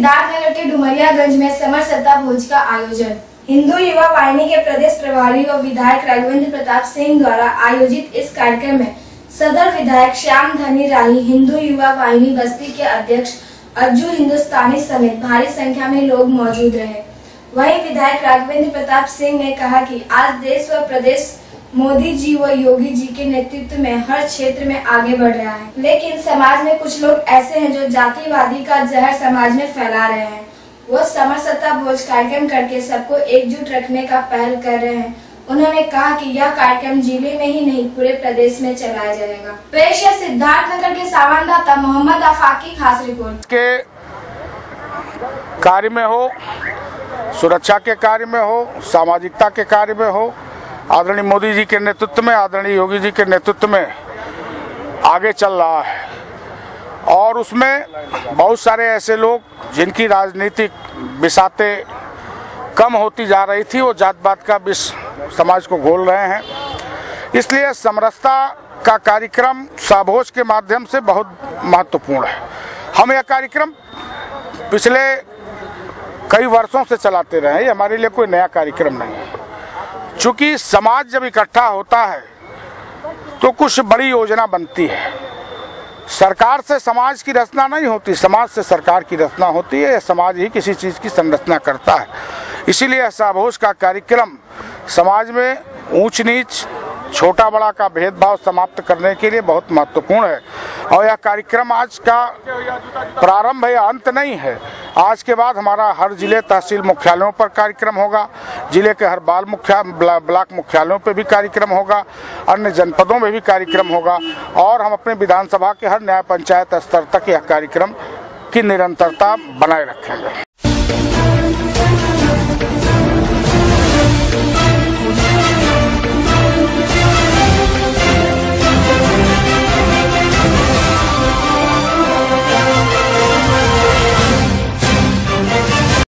सिद्धार्थनगर के डुमरियागंज में समर सत्ता भोज का आयोजन। हिंदू युवा वाहिनी के प्रदेश प्रभारी और विधायक राघवेंद्र प्रताप सिंह द्वारा आयोजित इस कार्यक्रम में सदर विधायक श्याम धनी राही, हिंदू युवा वाहिनी बस्ती के अध्यक्ष अज्जू हिंदुस्तानी समेत भारी संख्या में लोग मौजूद रहे। वहीं विधायक राघवेंद्र प्रताप सिंह ने कहा कि आज देश व प्रदेश मोदी जी व योगी जी के नेतृत्व में हर क्षेत्र में आगे बढ़ रहा है, लेकिन समाज में कुछ लोग ऐसे हैं जो जातिवादी का जहर समाज में फैला रहे हैं। वो समर सत्ता भोज कार्यक्रम करके सबको एकजुट रखने का पहल कर रहे हैं। उन्होंने कहा कि यह कार्यक्रम जिले में ही नहीं पूरे प्रदेश में चलाया जाएगा। पेश है सिद्धार्थनगर के संवाददाता मोहम्मद आफाक की खास रिपोर्ट। के कार्य में हो, सुरक्षा के कार्य में हो, सामाजिकता के कार्य में हो, आदरणीय मोदी जी के नेतृत्व में, आदरणीय योगी जी के नेतृत्व में आगे चल रहा है। और उसमें बहुत सारे ऐसे लोग जिनकी राजनीतिक बिसातें कम होती जा रही थी, वो जात पात का विष समाज को घोल रहे हैं। इसलिए समरसता का कार्यक्रम साभोज के माध्यम से बहुत महत्वपूर्ण है। हम यह कार्यक्रम पिछले कई वर्षों से चलाते रहे, ये हमारे लिए कोई नया कार्यक्रम नहीं है। चूँकि समाज जब इकट्ठा होता है तो कुछ बड़ी योजना बनती है। सरकार से समाज की रचना नहीं होती, समाज से सरकार की रचना होती है। समाज ही किसी चीज़ की संरचना करता है। इसीलिए साभोज का कार्यक्रम समाज में ऊंच नीच, छोटा बड़ा का भेदभाव समाप्त करने के लिए बहुत महत्वपूर्ण है। और यह कार्यक्रम आज का प्रारंभ है या अंत नहीं है। आज के बाद हमारा हर जिले तहसील मुख्यालयों पर कार्यक्रम होगा, जिले के हर ब्लॉक मुख्यालयों पर भी कार्यक्रम होगा, अन्य जनपदों में भी कार्यक्रम होगा। और हम अपने विधानसभा के हर न्याय पंचायत स्तर तक यह कार्यक्रम की निरंतरता बनाए रखेंगे।